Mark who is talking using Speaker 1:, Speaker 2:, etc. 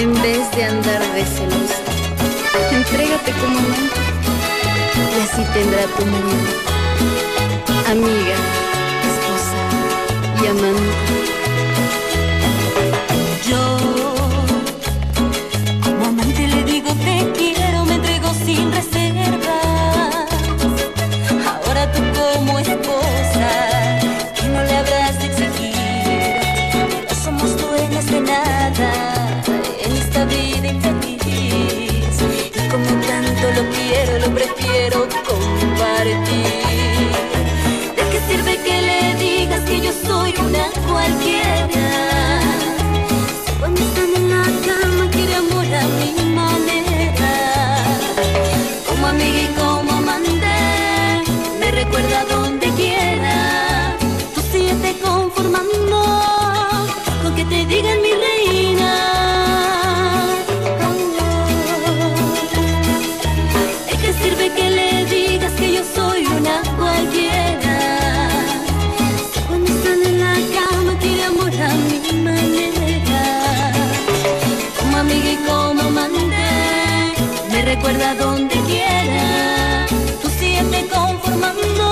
Speaker 1: En vez de andar de celosa, entrégate como amante y así tendrá tu marido, amiga, esposa y amante.
Speaker 2: Yo, como amante le digo te quiero, me entrego sin reservas. Ahora tú como esposa, que no le habrás de exigir. No somos dueñas de nada en esta vida infeliz. Y como tanto lo quiero, lo prefiero compartir. ¿De qué sirve que le digas que yo soy una cualquiera? Cuando están en la cama quiere amor a mi manera. Como amiga y como amante me recuerda donde quiera. Tú síguete conformando con que te digan mi reina. ¿De qué sirve que le digas que yo soy una cualquiera? Cuando están en la cama quiere amor a mi manera. Como amiga y como amante me recuerda donde quiera. Tú síguete conformando